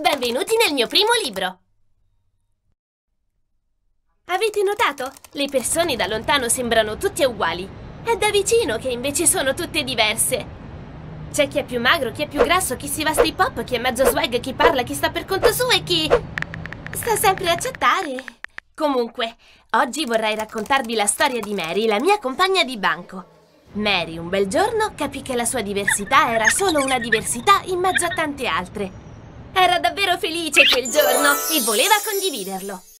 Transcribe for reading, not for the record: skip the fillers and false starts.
Benvenuti nel mio primo libro! Avete notato? Le persone da lontano sembrano tutte uguali. È da vicino che invece sono tutte diverse. C'è chi è più magro, chi è più grasso, chi si veste hip hop, chi è mezzo swag, chi parla, chi sta per conto suo e chi sta sempre a chattare. Comunque, oggi vorrei raccontarvi la storia di Mary, la mia compagna di banco. Mary, un bel giorno, capì che la sua diversità era solo una diversità in mezzo a tante altre. Era davvero felice quel giorno e voleva condividerlo.